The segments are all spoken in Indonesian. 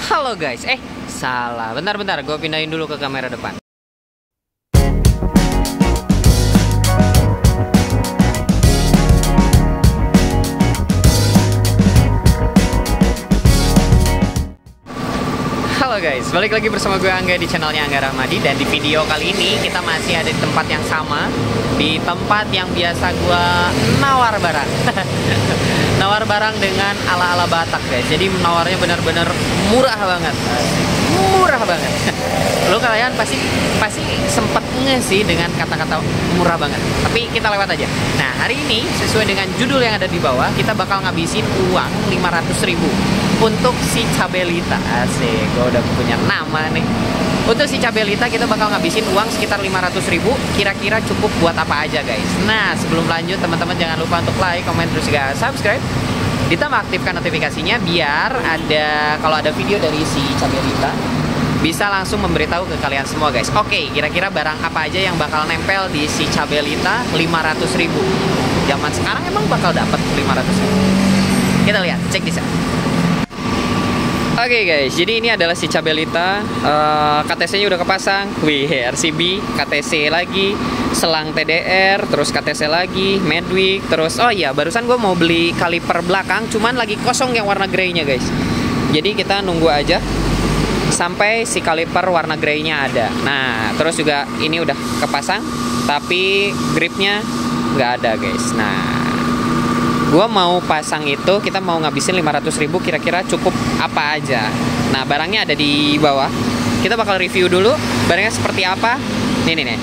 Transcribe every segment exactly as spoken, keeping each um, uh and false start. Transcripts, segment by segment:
Halo guys, eh salah, bentar-bentar, gue pindahin dulu ke kamera depan. Halo guys, balik lagi bersama gue Angga di channelnya Angga Rahmadi. Dan di video kali ini kita masih ada di tempat yang sama, di tempat yang biasa gue nawar barang. Nawar barang dengan ala-ala Batak guys. Jadi nawarnya benar-benar murah banget, murah banget. Lo kalian pasti pasti sempet nge sih dengan kata-kata murah banget, tapi kita lewat aja. Nah hari ini sesuai dengan judul yang ada di bawah, kita bakal ngabisin uang lima ratus ribu untuk si Cabelita. Asik, gue udah punya nama nih. Untuk si Cabelita kita bakal ngabisin uang sekitar lima ratus ribu. Kira-kira cukup buat apa aja guys. Nah sebelum lanjut teman-teman jangan lupa untuk like, comment, terus juga subscribe. Ditambah aktifkan notifikasinya biar ada, kalau ada video dari si Cabelita bisa langsung memberitahu ke kalian semua guys. Oke, kira-kira barang apa aja yang bakal nempel di si Cabelita lima ratus ribu. Zaman sekarang emang bakal dapat lima ratus ribu. Kita lihat, cek di sana. Oke okay guys, jadi ini adalah si Cabelita. uh, K T C-nya udah kepasang. Wih, R C B, K T C lagi, selang T D R, terus K T C lagi, Medwick, terus oh iya, barusan gue mau beli kaliper belakang, cuman lagi kosong yang warna grey-nya guys. Jadi kita nunggu aja sampai si kaliper warna grey-nya ada. Nah, terus juga ini udah kepasang, tapi gripnya nggak ada guys. Nah, gua mau pasang itu, kita mau ngabisin lima ratus ribu, kira-kira cukup apa aja. Nah barangnya ada di bawah, kita bakal review dulu barangnya seperti apa. Nih nih nih.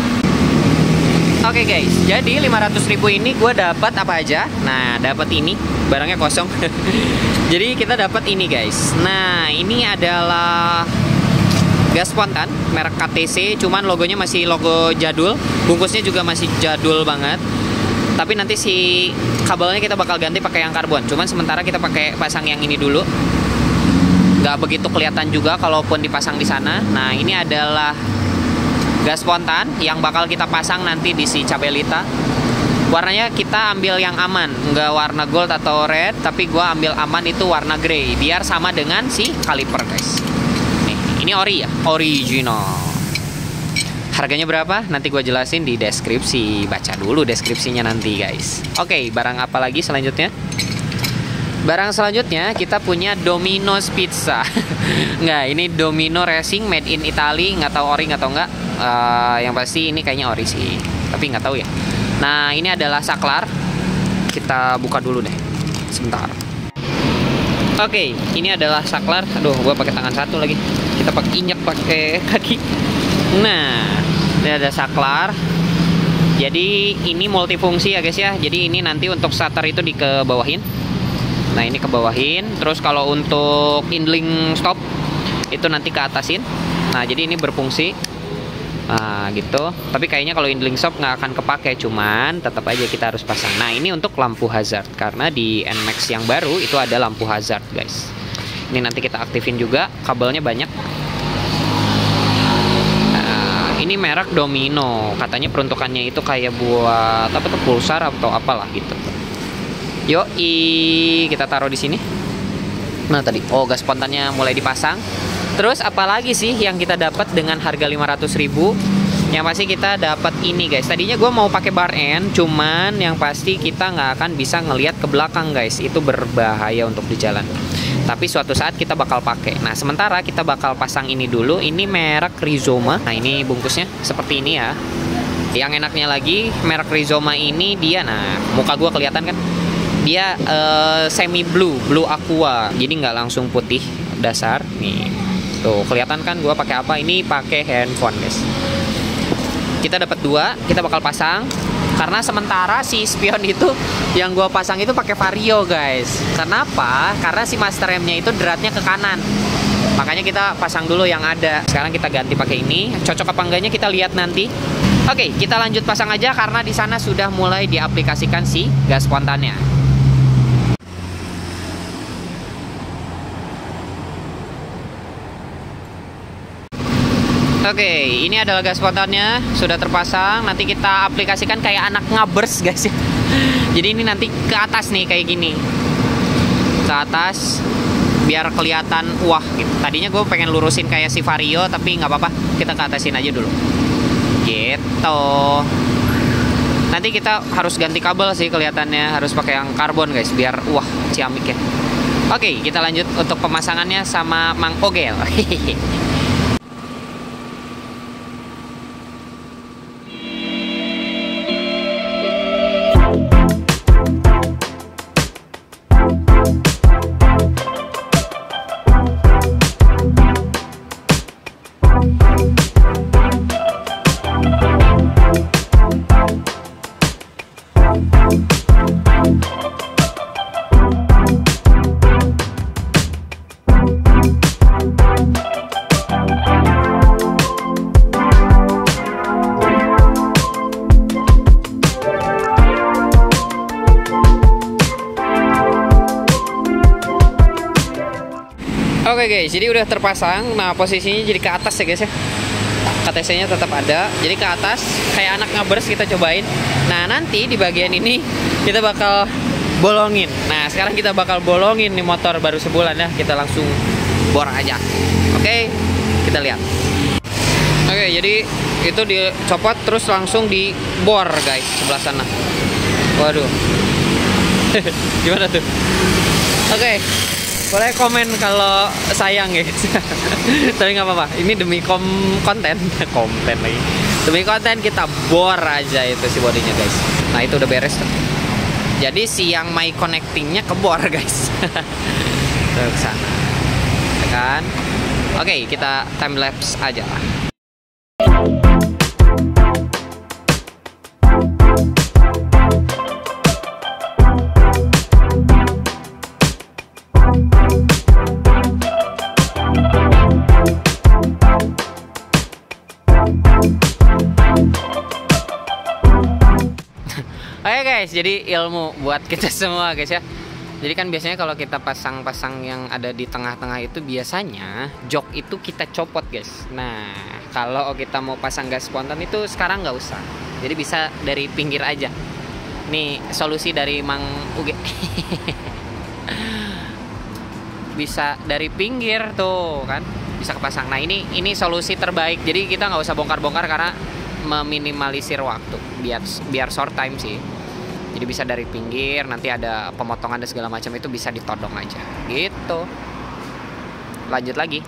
Oke guys, jadi lima ratus ribu ini gue dapat apa aja. Nah dapat ini, barangnya kosong. Jadi kita dapat ini guys. Nah ini adalah gas spontan merek K T C, cuman logonya masih logo jadul, bungkusnya juga masih jadul banget. Tapi nanti si kabelnya kita bakal ganti pakai yang karbon. Cuman sementara kita pakai pasang yang ini dulu. Nggak begitu kelihatan juga kalaupun dipasang di sana. Nah ini adalah gas spontan yang bakal kita pasang nanti di si Cabelita. Warnanya kita ambil yang aman, nggak warna gold atau red, tapi gua ambil aman itu warna grey, biar sama dengan si kaliper guys. Nih, ini ori ya, original. Harganya berapa? Nanti gue jelasin di deskripsi. Baca dulu deskripsinya nanti guys. Oke, barang apa lagi selanjutnya? Barang selanjutnya kita punya Domino's Pizza. Nggak, ini Domino Racing made in Italy. Nggak tahu ori nggak tahu nggak. Uh, yang pasti ini kayaknya ori sih, tapi nggak tahu ya. Nah ini adalah saklar. Kita buka dulu deh, sebentar. Oke, ini adalah saklar. Aduh, gue pakai tangan satu lagi. Kita pakai injak pakai kaki. Nah, ini ada saklar. Jadi ini multifungsi ya guys ya. Jadi ini nanti untuk starter itu dikebawahin. Nah ini kebawahin. Terus kalau untuk idling stop itu nanti ke atasin. Nah jadi ini berfungsi. Nah gitu. Tapi kayaknya kalau idling stop nggak akan kepake. Cuman tetap aja kita harus pasang. Nah ini untuk lampu hazard. Karena di N Max yang baru itu ada lampu hazard guys. Ini nanti kita aktifin juga. Kabelnya banyak. Ini merek Domino, katanya peruntukannya itu kayak buat apa tuh, pulsar atau apalah gitu. Yoi, kita taruh di sini. Nah tadi, oh gas spontannya mulai dipasang. Terus apalagi sih yang kita dapat dengan harga lima ratus ribu? Yang pasti kita dapat ini guys. Tadinya gue mau pakai bar end, cuman yang pasti kita nggak akan bisa ngelihat ke belakang guys. Itu berbahaya untuk di jalan. Tapi suatu saat kita bakal pakai. Nah sementara kita bakal pasang ini dulu. Ini merek Rizoma. Nah ini bungkusnya seperti ini ya. Yang enaknya lagi merek Rizoma ini dia, nah muka gua kelihatan kan, dia uh, semi blue, blue aqua. Jadi nggak langsung putih dasar. Nih tuh kelihatan kan gua pakai apa? Ini pakai handphone guys. Kita dapat dua, kita bakal pasang. Karena sementara si spion itu yang gua pasang itu pakai Vario guys. Kenapa? Karena si master remnya itu dratnya ke kanan. Makanya kita pasang dulu yang ada. Sekarang kita ganti pakai ini. Cocok apa enggaknya kita lihat nanti. Oke, kita lanjut pasang aja karena di sana sudah mulai diaplikasikan si gas spontannya. Oke, ini adalah gas spontannya sudah terpasang. Nanti kita aplikasikan kayak anak ngabers guys ya. Jadi ini nanti ke atas nih kayak gini. Ke atas biar kelihatan wah gitu. Tadinya gue pengen lurusin kayak si Vario, tapi nggak apa-apa, kita ke atasin aja dulu gitu. Nanti kita harus ganti kabel sih, kelihatannya harus pakai yang karbon guys, biar wah ciamik ya. Oke, kita lanjut untuk pemasangannya sama Mang Ogel. Oke guys, jadi udah terpasang. Nah posisinya jadi ke atas ya guys ya. K T C-nya tetap ada. Jadi ke atas, kayak anak ngabers kita cobain. Nah nanti di bagian ini kita bakal bolongin. Nah sekarang kita bakal bolongin nih motor baru sebulan ya. Kita langsung bor aja. Oke, kita lihat. Oke, jadi itu dicopot terus langsung dibor guys sebelah sana. Waduh. Gimana tuh? Oke. Boleh komen kalau sayang ya guys. Tapi nggak apa-apa, ini demi kom konten konten lagi demi konten kita bor aja itu si bodinya guys. Nah itu udah beres tuh. Jadi si yang my connectingnya kebor guys. Tuh ke sana ya kan. Oke, kita time lapse aja. Oke guys, jadi ilmu buat kita semua guys ya. Jadi kan biasanya kalau kita pasang-pasang yang ada di tengah-tengah itu biasanya jok itu kita copot guys. Nah kalau kita mau pasang gas spontan itu sekarang nggak usah. Jadi bisa dari pinggir aja. Nih solusi dari Mang Uge. Bisa dari pinggir tuh kan, bisa kepasang. Nah ini ini solusi terbaik. Jadi kita nggak usah bongkar-bongkar karena meminimalisir waktu, biar biar short time sih. Jadi bisa dari pinggir, nanti ada pemotongan dan segala macam itu bisa ditodong aja gitu. Lanjut lagi.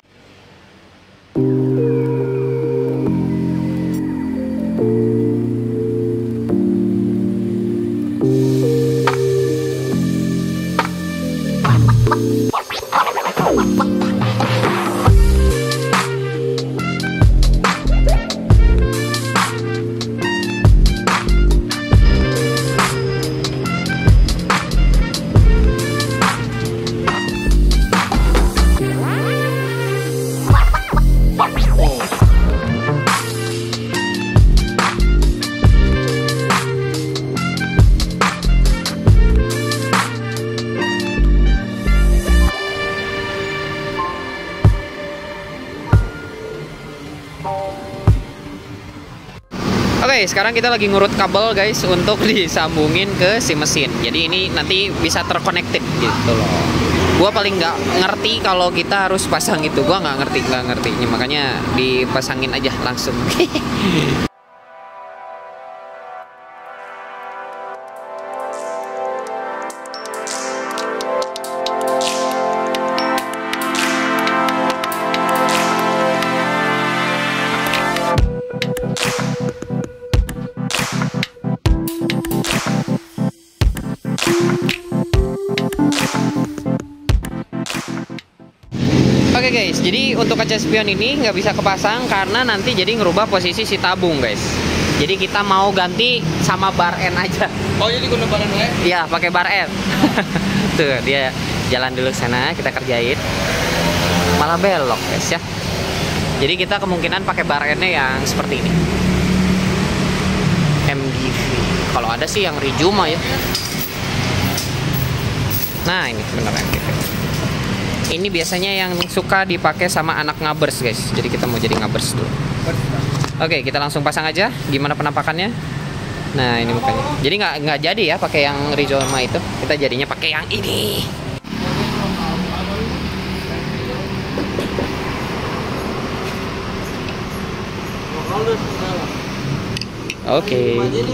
Oke, sekarang kita lagi ngurut kabel guys untuk disambungin ke si mesin. Jadi ini nanti bisa terconnected gitu loh. Gua paling nggak ngerti kalau kita harus pasang itu. Gua nggak ngerti, nggak ngerti. Makanya dipasangin aja langsung. Oke guys, jadi untuk kaca spion ini nggak bisa kepasang karena nanti jadi ngerubah posisi si tabung guys. Jadi kita mau ganti sama bar N aja. Oh jadi guna bar N? Iya, pakai bar N. Tuh dia jalan dulu ke sana, kita kerjain. Malah belok guys ya. Jadi kita kemungkinan pakai bar N-nya yang seperti ini. M G V. Kalau ada sih yang Rijuma ya. Nah ini bener M G V. Ini biasanya yang suka dipakai sama anak ngabers guys. Jadi kita mau jadi ngabers dulu. Oke, kita langsung pasang aja. Gimana penampakannya? Nah ini mukanya. Jadi nggak nggak jadi ya pakai yang Rizoma itu. Kita jadinya pakai yang ini. Oke.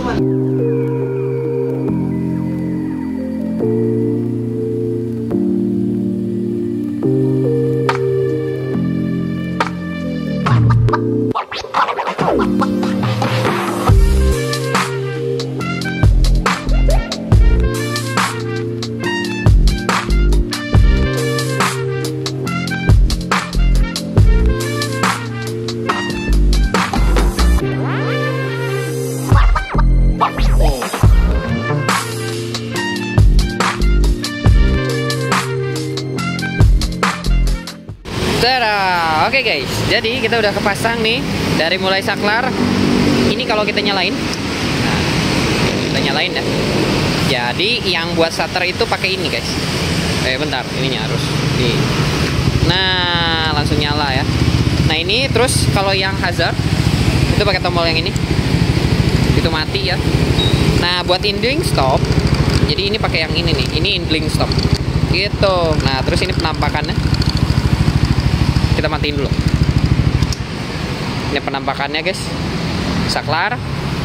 Oke guys, jadi kita udah kepasang nih dari mulai saklar. Ini kalau kita nyalain, nah, kita nyalain ya. Jadi yang buat starter itu pakai ini guys. Eh bentar, ininya harus di. Nah langsung nyala ya. Nah ini terus kalau yang hazard itu pakai tombol yang ini, itu mati ya. Nah buat idling stop, jadi ini pakai yang ini nih. Ini idling stop, gitu. Nah terus ini penampakannya. Kita matiin dulu. Ini penampakannya guys. Saklar.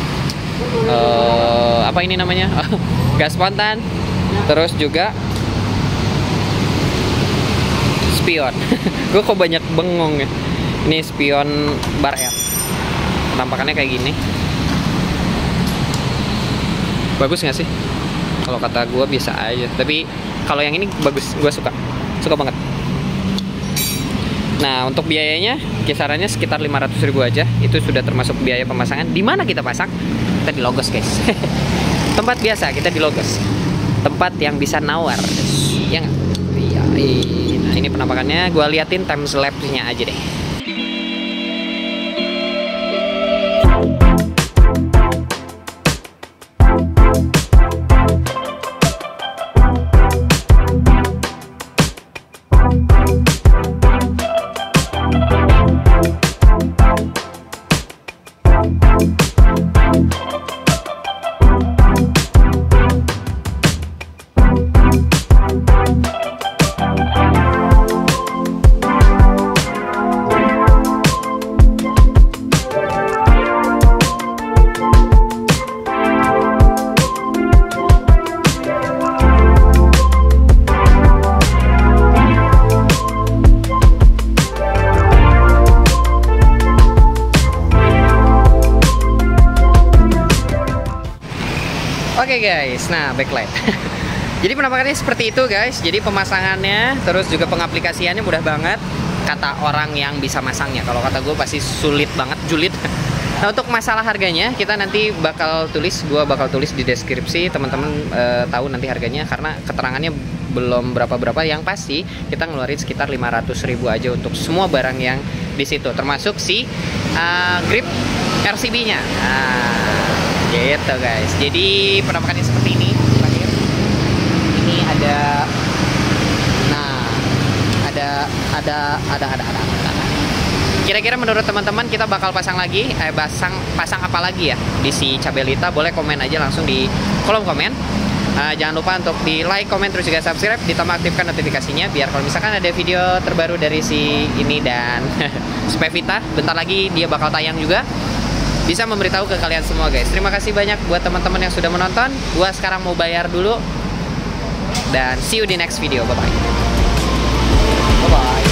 Uh, apa ini namanya? Gas spontan. Terus juga spion. Gue kok banyak bengong ya. Ini spion bar air. Penampakannya kayak gini. Bagus nggak sih? Kalau kata gue biasa aja. Tapi kalau yang ini bagus. Gue suka. Suka banget. Nah, untuk biayanya kisarannya sekitar lima ratus ribu aja. Itu sudah termasuk biaya pemasangan. Di mana kita pasang? Kita di Logos, guys. Tempat biasa, kita di Logos. Tempat yang bisa nawar. Ya nggak? Iya. Nah, ini penampakannya. Gua liatin time lapse-nya aja deh. Oke guys, nah backlight. Jadi penampakannya seperti itu guys. Jadi pemasangannya, terus juga pengaplikasiannya mudah banget. Kata orang yang bisa masangnya. Kalau kata gue pasti sulit banget, julid. Nah untuk masalah harganya, kita nanti bakal tulis, gue bakal tulis di deskripsi. Teman-teman e, tahu nanti harganya, karena keterangannya belum berapa-berapa. Yang pasti kita ngeluarin sekitar lima ratus ribu aja untuk semua barang yang di situ, termasuk si uh, grip R C B-nya. Nah, gitu guys. Jadi penampakannya seperti ini. Terakhir ini ada, nah ada ada ada ada ada, ada. Kira-kira menurut teman-teman kita bakal pasang lagi, eh pasang pasang apa lagi ya di si Cabelita? Boleh komen aja langsung di kolom komen. Uh, jangan lupa untuk di like, komen, terus juga subscribe, ditambah aktifkan notifikasinya biar kalau misalkan ada video terbaru dari si ini dan Spevita, bentar lagi dia bakal tayang juga, bisa memberitahu ke kalian semua guys. Terima kasih banyak buat teman-teman yang sudah menonton. Gua sekarang mau bayar dulu dan see you di next video. Bye bye. Bye bye.